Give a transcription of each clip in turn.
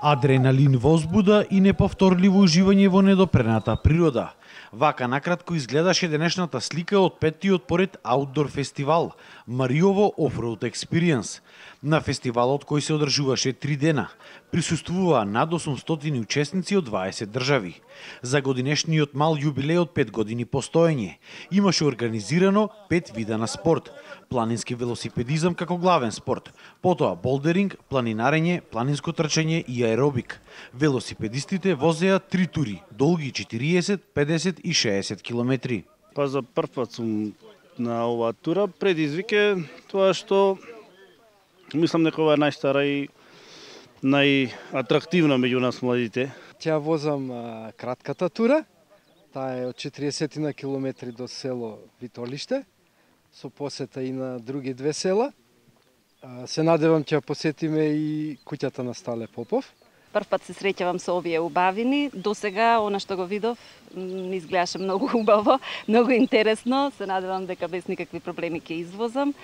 Адреналин, возбуда и неповторливо уживање во недопрената природа. Вака накратко изгледаше денешната слика од петтиот поред аутдор фестивал Мариово Offroad Experience. На фестивалот, кој се одржуваше 3 дена, присуствуваа над 800 учесници од 20 држави. За годинешниот мал јубилеј од 5 години постоење имаше организирано 5 вида на спорт: планински велосипедизам како главен спорт, потоа болдеринг, планинарење, планинско трчање и аеробик. Велосипедистите возеа 3 тури, долги 40, 50 и 60 километри. Па за прв пат сум на оваа тура. Предизвик е тоа што мислам дека ова е најстара и најатрактивна меѓу нас младите. Ја возам кратката тура, таа е од 40 на километри до село Витолиште, со посета и на други 2 села. Се надевам ќе посетиме и куќата на Стале Попов. Прв пат се среќавам со овие убавини. До сега, она што го видов, ми изгледаше многу убаво, многу интересно. Се надевам дека без никакви проблеми ќе извозам.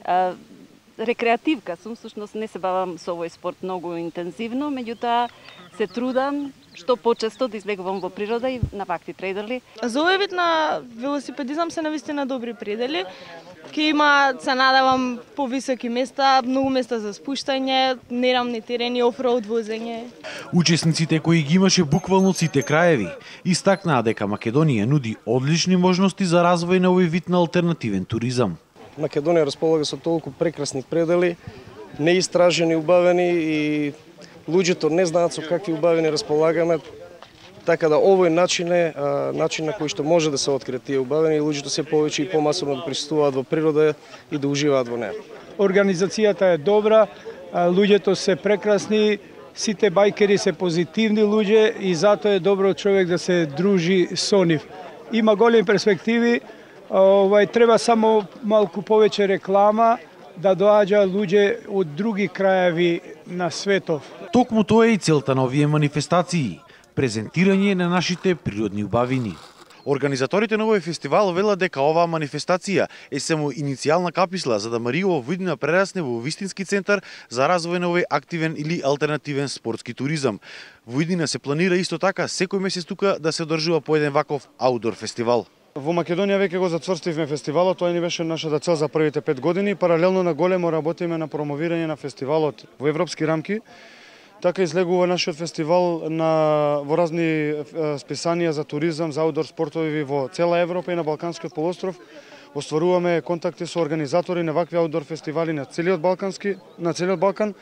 Рекреативка сум, всушност не се бавам со овој спорт многу интензивно, меѓутоа се трудам што почесто да излегувам во природа и на вакви предели. За овој вид на велосипедизам се навистина добри предели. Ке има, се надевам, повисоки места, многу места за спуштање, нерамни терени, офроуд возење. Учесниците кои ги имаше буквално сите краеви истакнаа дека Македонија нуди одлични можности за развој на овој вид на алтернативен туризам. Македонија располага со толку прекрасни предели, неистражени убавени и луѓето не знаат со какви убавени располагаме, така да овој начин е начин на кој што може да се откријат тие убавени и луѓето се повеќе и помасовно да присуствуваат во природа и да уживаат во неа. Организацијата е добра, луѓето се прекрасни, сите бајкери се позитивни луѓе и затоа е добро човек да се дружи со нив. Има големи перспективи. Треба само малку повеќе реклама да доаѓа луѓе од други краеви на светов. Токму тоа е и целта на овие манифестации – презентирање на нашите природни убавини. Организаторите на овој фестивал велат дека оваа манифестација е само иницијална каписла за да Мариово во иднина прерасне во вистински центар за развој на овој активен или алтернативен спортски туризам. Во иднина се планира исто така секој месец тука да се одржува по еден ваков аутдор фестивал. Во Македонија веќе го затврстивме фестивалот, тоа ни беше нашата цел за првите 5 години. Паралелно на големо работиме на промовирање на фестивалот во европски рамки. Така излегува нашиот фестивал во разни списанија за туризам, за аутдор спортови во цела Европа и на Балканскиот полуостров. Остваруваме контакти со организатори на вакви аутдор фестивали на целиот Балкан.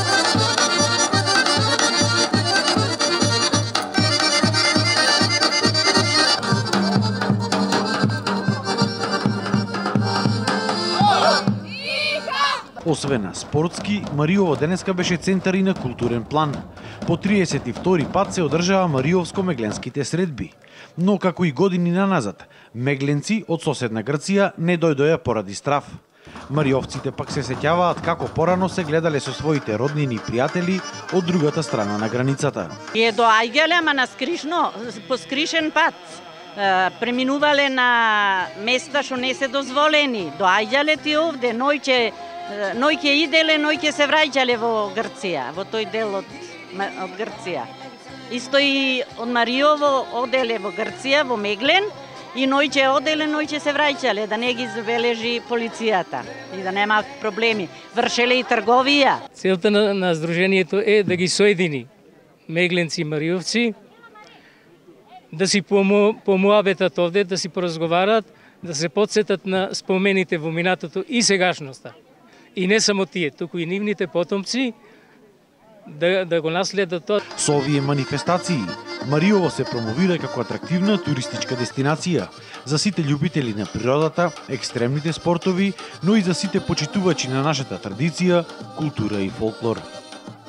Освен на спортски, Мариово денеска беше центар и на културен план. По 32 пат се одржаа Мариовско-мегленските средби. Но како и години наназад, мегленци од соседна Грција не дојдоа поради страф. Мариовците пак се сеќаваат како порано се гледале со своите роднини и пријатели од другата страна на границата. Е доаѓале, ама на скришно, по скришен пат. Преминувале на места што не се дозволени. Доаѓале ти овде, ној ќе иделе, ној ќе се враќале во Грција, во тој дел од Грција. Исто и од Мариово оделе во Грција, во Меглен, и ној ќе оделе, ној ќе се враќале, да не ги забележи полицијата и да нема проблеми. Вршеле и трговија. Целта на Сдруженијето е да ги соедини мегленци и мариовци, да си помуабетат овде, да си поразговарат, да се потсетат на спомените во минатото и сегашноста. И не само тие, туку и нивните потомци да го наследат тоа. Со овие манифестации, Мариово се промовира како атрактивна туристичка дестинација за сите љубители на природата, екстремните спортови, но и за сите почитувачи на нашата традиција, култура и фолклор.